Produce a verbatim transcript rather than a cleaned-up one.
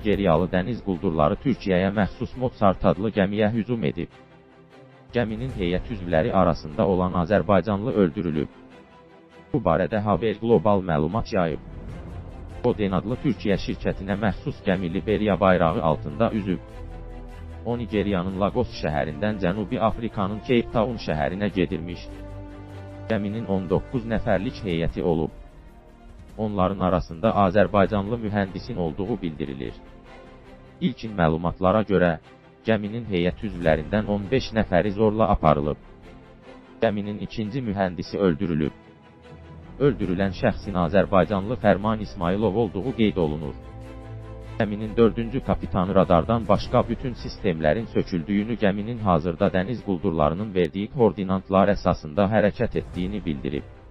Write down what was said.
Nigeriyalı dəniz quldurları Türkiyəyə məxsus Mozart adlı gəmiyə hücum edib. Gəminin heyət üzvləri arasında olan Azərbaycanlı öldürülüb. Bu barədə Haber Global məlumat yayıb. Oden adlı Türkiyə şirkətinə məxsus gəmi Liberiya bayrağı altında üzüb. O Nigeriyanın Lagos şəhərindən Cənubi Afrikanın Cape Town şəhərinə gedirmiş. Gəminin on doqquz nəfərlik heyəti olub. Onların arasında Azərbaycanlı mühəndisin olduğu bildirilir. İlkin məlumatlara görə, gəminin heyət üzvlərindən on beş nəfəri zorla aparılıb. Gəminin ikinci mühəndisi öldürülüb. Öldürülən şəxsin Azərbaycanlı Fərman İsmailov olduğu qeyd olunur. Gəminin dördüncü kapitanı radardan başqa bütün sistemlərin söküldüyünü, gəminin hazırda dəniz quldurlarının verdiyi koordinatlar əsasında hərəkət etdiyini bildirib.